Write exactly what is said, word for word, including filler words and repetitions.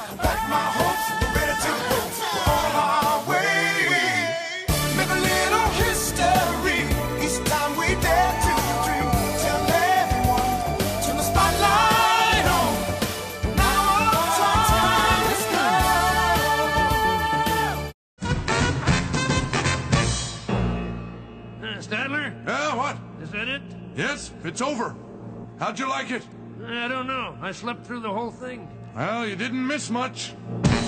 Pack my hopes, ready to go on our way. Make a little history each time we dare to dream. Tell everyone, turn the spotlight on. Now our time is come. Uh, Stadler? Yeah, what? Is that it? Yes, it's over. How'd you like it? I don't know. I slept through the whole thing. Well, you didn't miss much.